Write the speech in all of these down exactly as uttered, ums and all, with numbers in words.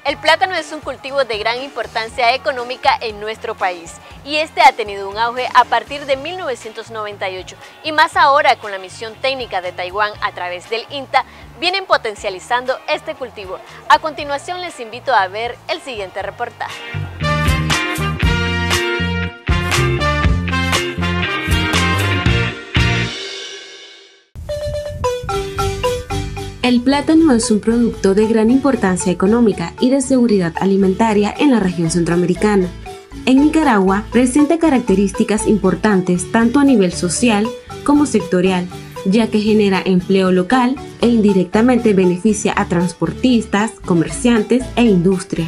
El plátano es un cultivo de gran importancia económica en nuestro país y este ha tenido un auge a partir de mil novecientos noventa y ocho y más ahora con la misión técnica de Taiwán a través del INTA vienen potencializando este cultivo. A continuación les invito a ver el siguiente reportaje. El plátano es un producto de gran importancia económica y de seguridad alimentaria en la región centroamericana. En Nicaragua presenta características importantes tanto a nivel social como sectorial, ya que genera empleo local e indirectamente beneficia a transportistas, comerciantes e industria.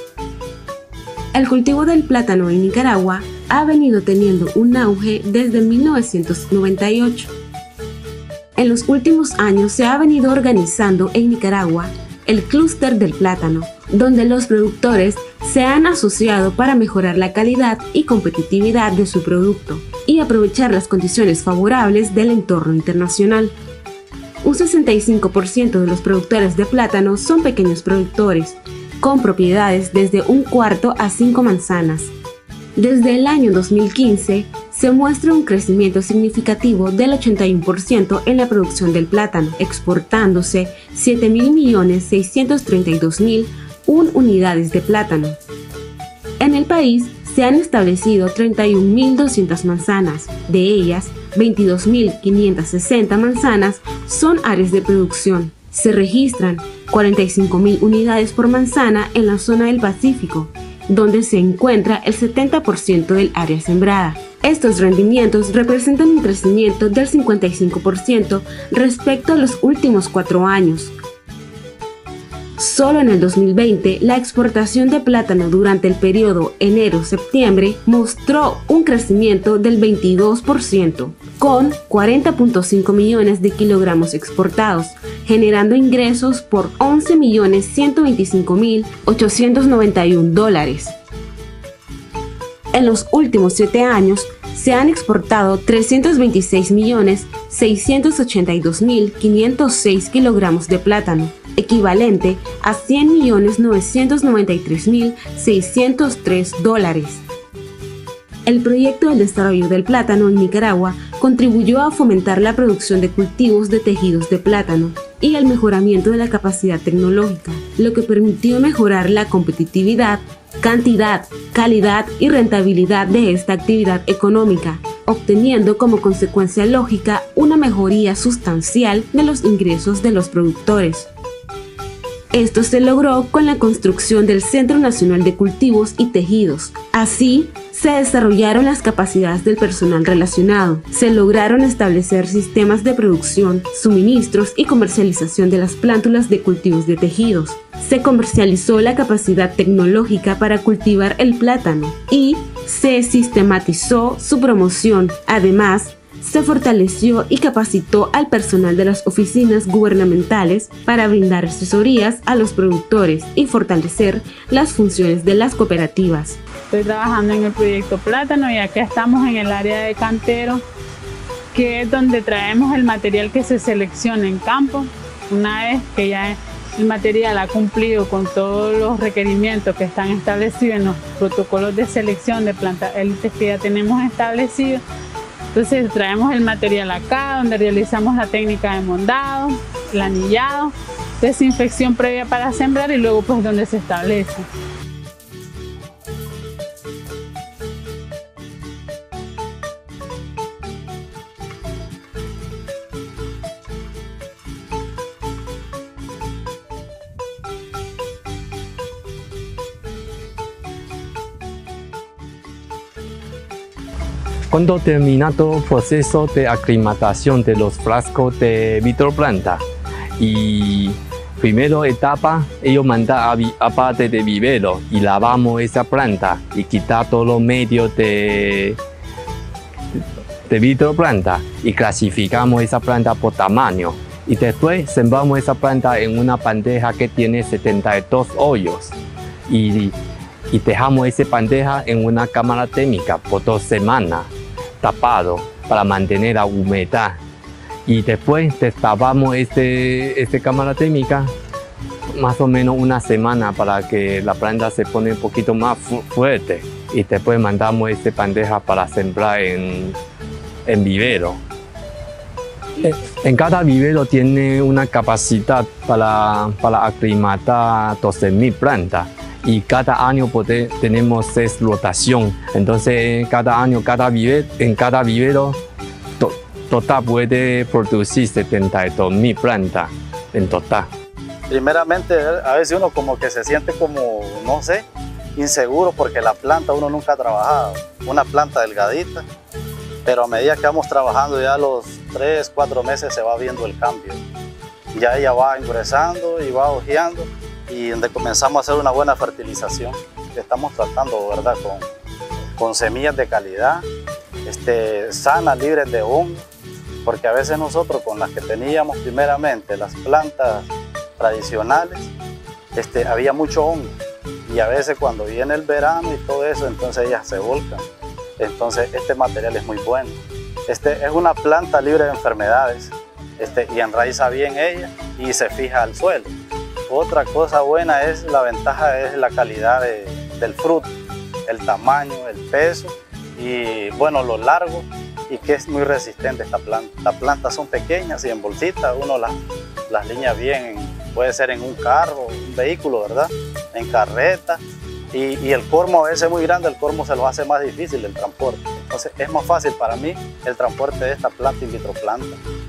El cultivo del plátano en Nicaragua ha venido teniendo un auge desde mil novecientos noventa y ocho. En los últimos años se ha venido organizando en Nicaragua el clúster del plátano, donde los productores se han asociado para mejorar la calidad y competitividad de su producto y aprovechar las condiciones favorables del entorno internacional. Un sesenta y cinco por ciento de los productores de plátano son pequeños productores, con propiedades desde un cuarto a cinco manzanas. Desde el año dos mil quince, se muestra un crecimiento significativo del ochenta y uno por ciento en la producción del plátano, exportándose siete mil millones seiscientos treinta y dos mil una unidades de plátano. En el país se han establecido treinta y un mil doscientas manzanas, de ellas veintidós mil quinientas sesenta manzanas son áreas de producción. Se registran cuarenta y cinco mil unidades por manzana en la zona del Pacífico, donde se encuentra el setenta por ciento del área sembrada. Estos rendimientos representan un crecimiento del cincuenta y cinco por ciento respecto a los últimos cuatro años. Solo en el dos mil veinte, la exportación de plátano durante el periodo enero-septiembre mostró un crecimiento del veintidós por ciento, con cuarenta punto cinco millones de kilogramos exportados, generando ingresos por once millones ciento veinticinco mil ochocientos noventa y un dólares. En los últimos siete años, se han exportado trescientos veintiséis millones seiscientos ochenta y dos mil quinientos seis kilogramos de plátano, equivalente a cien millones novecientos noventa y tres mil seiscientos tres dólares. El proyecto del desarrollo del plátano en Nicaragua contribuyó a fomentar la producción de cultivos de tejidos de plátano y el mejoramiento de la capacidad tecnológica, lo que permitió mejorar la competitividad, cantidad, calidad y rentabilidad de esta actividad económica, obteniendo como consecuencia lógica una mejoría sustancial de los ingresos de los productores. Esto se logró con la construcción del Centro Nacional de Cultivos y Tejidos. Así, se desarrollaron las capacidades del personal relacionado, se lograron establecer sistemas de producción, suministros y comercialización de las plántulas de cultivos de tejidos. Se comercializó la capacidad tecnológica para cultivar el plátano y se sistematizó su promoción. Además, se fortaleció y capacitó al personal de las oficinas gubernamentales para brindar asesorías a los productores y fortalecer las funciones de las cooperativas. Estoy trabajando en el proyecto Plátano y acá estamos en el área de cantero, que es donde traemos el material que se selecciona en campo. Una vez que ya el material ha cumplido con todos los requerimientos que están establecidos en los protocolos de selección de plantas élites que ya tenemos establecidos, entonces traemos el material acá, donde realizamos la técnica de mondado, el anillado, desinfección previa para sembrar y luego pues donde se establece. Cuando termina todo el proceso de aclimatación de los frascos de vitroplanta y primera etapa, ellos mandan a, a parte de vivero y lavamos esa planta y quitar todos los medios de, de vitroplanta y clasificamos esa planta por tamaño. Y después sembramos esa planta en una bandeja que tiene setenta y dos hoyos y, y dejamos esa bandeja en una cámara térmica por dos semanas, tapado para mantener la humedad. Y después destapamos este, esta cámara térmica más o menos una semana para que la planta se pone un poquito más fu fuerte y después mandamos esta bandeja para sembrar en, en vivero. En cada vivero tiene una capacidad para, para aclimatar doce mil plantas y cada año poder, tenemos seis rotación. Entonces cada año cada vivero, en cada vivero to, total puede producir setenta y dos mil plantas en total. Primeramente a veces uno como que se siente como, no sé, inseguro porque la planta uno nunca ha trabajado, una planta delgadita. Pero a medida que vamos trabajando, ya a los tres, cuatro meses se va viendo el cambio. Ya ella va ingresando y va hojeando y donde comenzamos a hacer una buena fertilización. Estamos tratando, ¿verdad?, con, con semillas de calidad, este, sanas, libres de hongo, porque a veces nosotros con las que teníamos primeramente las plantas tradicionales, este, había mucho hongo y a veces cuando viene el verano y todo eso, entonces ellas se volcan. Entonces este material es muy bueno. Este es una planta libre de enfermedades este, y enraiza bien ella y se fija al suelo. Otra cosa buena es la ventaja es la calidad de, del fruto, el tamaño, el peso y bueno, lo largo y que es muy resistente esta planta. Las plantas son pequeñas y en bolsitas uno las, las liña bien, puede ser en un carro, un vehículo, ¿verdad? En carreta. Y, y el cormo a veces es muy grande, el cormo se lo hace más difícil el transporte. Entonces es más fácil para mí el transporte de esta planta in vitro planta.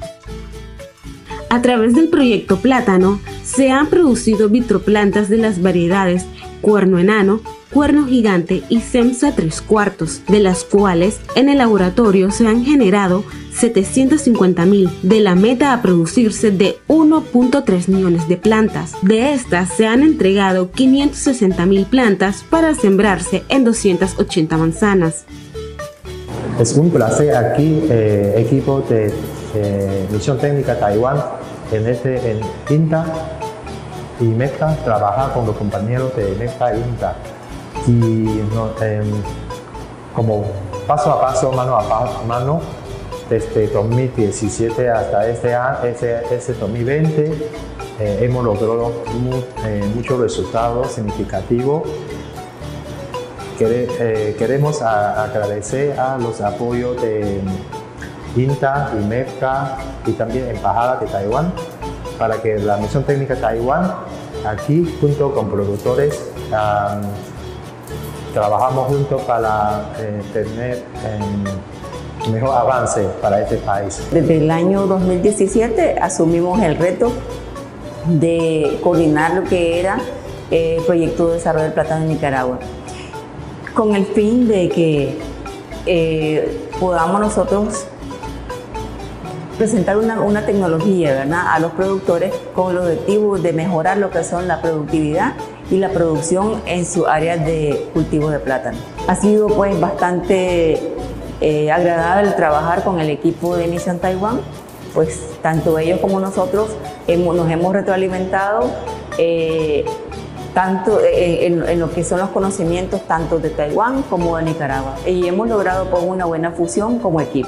A través del proyecto Plátano se han producido vitroplantas de las variedades Cuerno Enano, Cuerno Gigante y Semsa tres cuartos, de las cuales en el laboratorio se han generado setecientos cincuenta mil, de la meta a producirse de uno punto tres millones de plantas. De estas se han entregado quinientas sesenta mil plantas para sembrarse en doscientas ochenta manzanas. Es un placer aquí, eh, equipo de eh, Misión Técnica Taiwán, en, este, en INTA y MECTA, trabajar con los compañeros de MECTA e INTA. Y no, eh, como paso a paso, mano a mano, desde dos mil diecisiete hasta este, este, este dos mil veinte, eh, hemos logrado mu, eh, muchos resultados significativos. Quere, eh, queremos a, agradecer a los apoyos de INTA y MECTA y también Embajada de Taiwán para que la Misión Técnica Taiwán, aquí junto con productores, um, trabajamos juntos para eh, tener eh, mejor avance para este país. Desde el año dos mil diecisiete asumimos el reto de coordinar lo que era el proyecto de desarrollo del plátano en Nicaragua, con el fin de que eh, podamos nosotros presentar una, una tecnología, ¿verdad?, a los productores con el objetivo de mejorar lo que son la productividad y la producción en su área de cultivo de plátano. Ha sido pues bastante eh, agradable trabajar con el equipo de Misión Taiwán, pues tanto ellos como nosotros hemos, nos hemos retroalimentado eh, tanto eh, en, en lo que son los conocimientos tanto de Taiwán como de Nicaragua, y hemos logrado pues una buena fusión como equipo.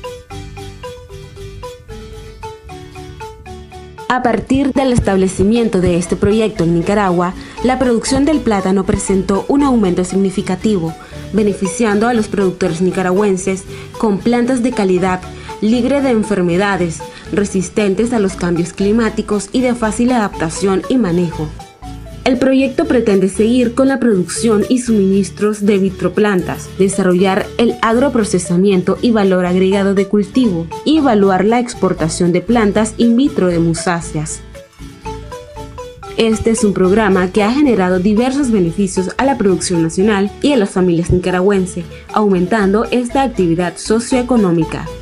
A partir del establecimiento de este proyecto en Nicaragua, la producción del plátano presentó un aumento significativo, beneficiando a los productores nicaragüenses con plantas de calidad, libre de enfermedades, resistentes a los cambios climáticos y de fácil adaptación y manejo. El proyecto pretende seguir con la producción y suministros de vitroplantas, desarrollar el agroprocesamiento y valor agregado de cultivo y evaluar la exportación de plantas in vitro de musáceas. Este es un programa que ha generado diversos beneficios a la producción nacional y a las familias nicaragüenses, aumentando esta actividad socioeconómica.